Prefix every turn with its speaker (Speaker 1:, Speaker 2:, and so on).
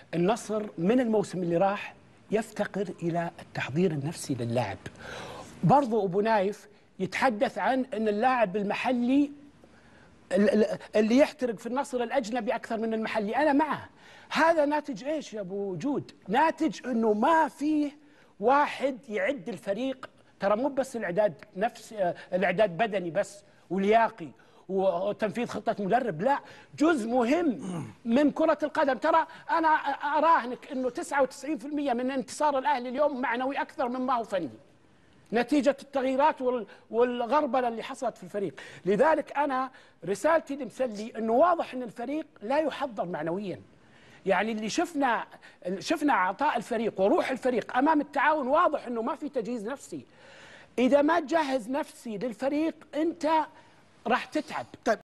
Speaker 1: النصر من الموسم اللي راح يفتقر إلى التحضير النفسي للاعب. برضو أبو نايف يتحدث عن أن اللاعب المحلي اللي يحترق في النصر الأجنبي أكثر من المحلي. أنا معه. هذا ناتج إيش يا أبو جود؟ ناتج أنه ما فيه واحد يعد الفريق. ترى مو بس الإعداد نفس الإعداد بدني بس ولياقي وتنفيذ خطة مدرب، لا، جزء مهم من كرة القدم. ترى أنا أراهنك أنه 99% من انتصار الأهلي اليوم معنوي أكثر مما هو فني، نتيجة التغييرات والغربلة اللي حصلت في الفريق. لذلك أنا رسالتي لمسلي أنه واضح أن الفريق لا يحضر معنويا. يعني اللي شفنا عطاء الفريق وروح الفريق أمام التعاون، واضح أنه ما في تجهيز نفسي. إذا ما تجهز نفسي للفريق أنت راح تتعب.